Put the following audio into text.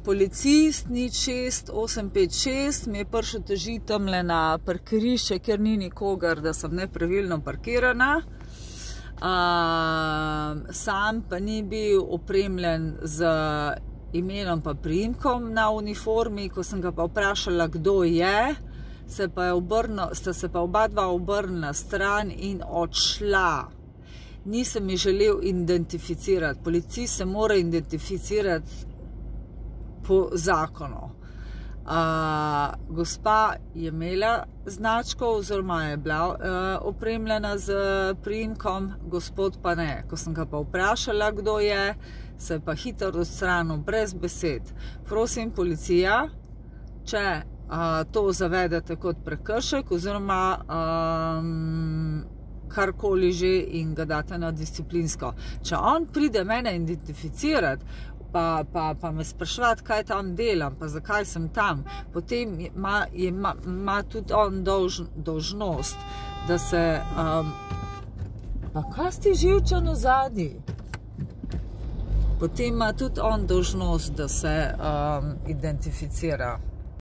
Policist 06856 mi je prišel težiti tamle na parkirišče, ker ni nikogar, da sem nepravilno parkirana. Sam pa ni bil opremljen z imenom pa priimkom na uniformi. Ko sem ga pa vprašala, kdo je, sta se pa oba dva obrnila stran in odšla. Nisem mi želel identificirati. Policist se mora identificirati po zakonu. Gospa je imela značko oziroma je bila opremljena z priimkom, gospod pa ne. Ko sem ga pa vprašala, kdo je, se je pa hitro odstranil brez besed. Prosim, policija, če to zavedete kot prekršek oziroma karkoli že in ga date na disciplinsko. Če on pride mene identificirati, pa me spraševati, kaj tam delam, pa zakaj sem tam, potem ima tudi on dolžnost, da se... Pa kaj si živčan v zadnji? Potem ima tudi on dolžnost, da se identificira.